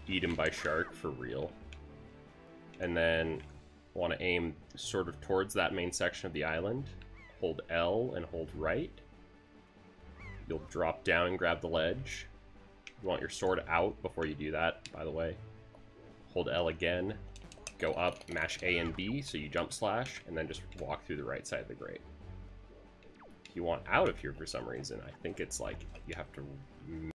eaten by shark for real. And then want to aim sort of towards that main section of the island. Hold L and hold right. You'll drop down and grab the ledge. You want your sword out before you do that, by the way. Hold L again. Go up, mash A and B, so you jump slash, and then just walk through the right side of the grate. If you want out of here for some reason, I think it's like you have to